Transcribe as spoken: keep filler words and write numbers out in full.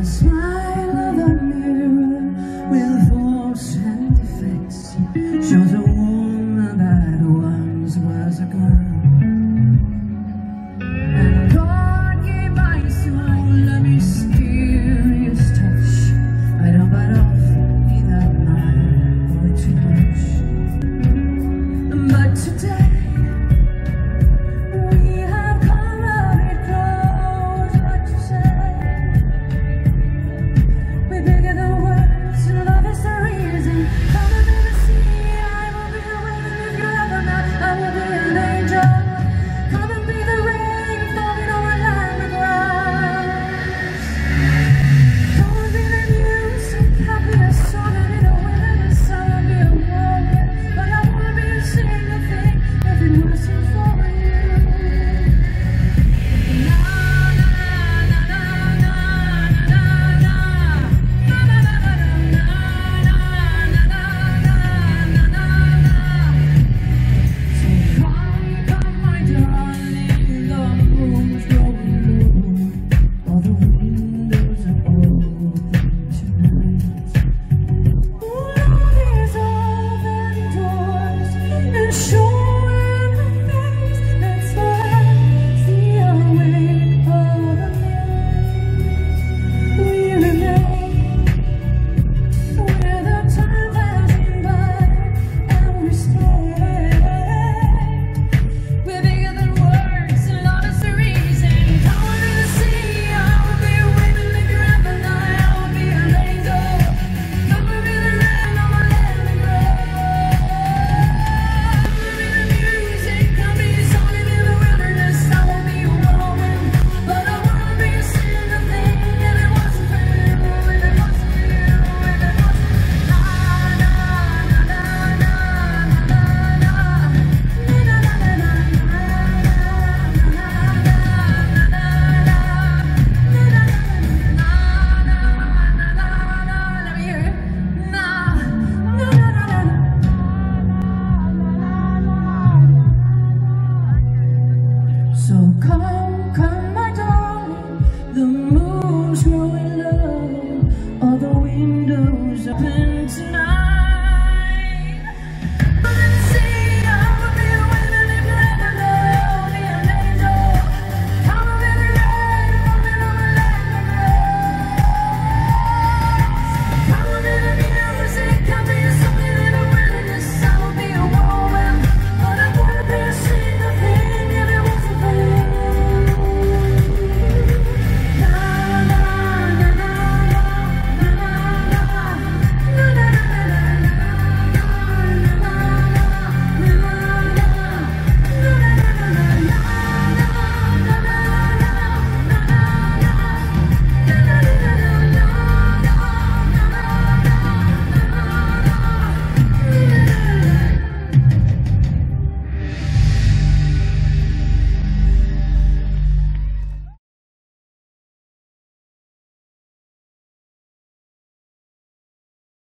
smile of a mirror with faults and defects shows a woman that once was a girl. And God gave my soul a mysterious touch. I don't bite off either mine or too much. But today So come, come my darling, the moon's growing low, all the windows open.